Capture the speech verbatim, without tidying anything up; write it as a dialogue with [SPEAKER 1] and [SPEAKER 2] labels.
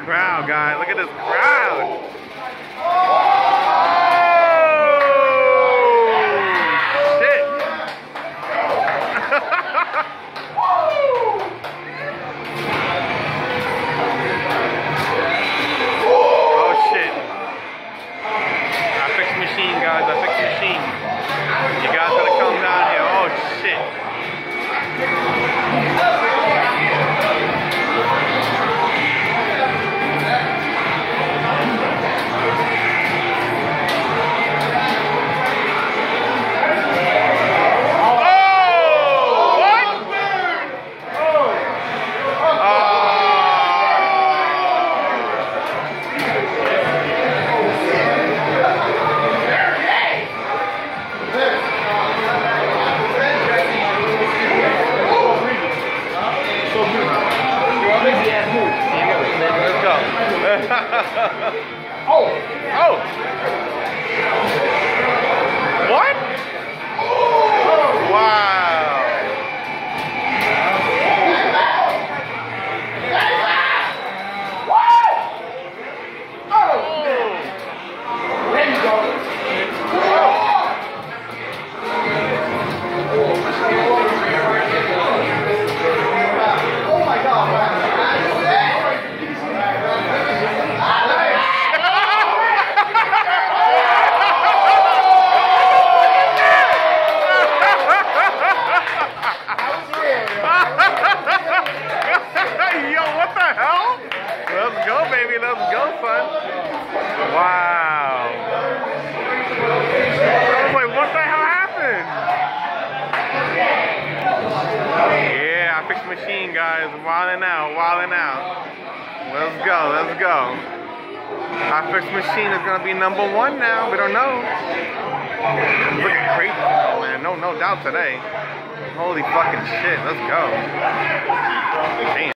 [SPEAKER 1] crowd, guys. Look at this crowd. Guys, I fixed the machine. You guys gotta come down here. Oh shit. Oh! Oh! What? Wow! Oh! There you go. Oh my God! Let's go, baby. Let's go, son. Wow. I was like, what the hell happened? Yeah, I fixed the machine, guys. Wilding out, wilding out. Let's go, let's go. I fixed the machine is going to be number one now. We don't know. It's looking crazy, man. No, no doubt today. Holy fucking shit. Let's go. Damn.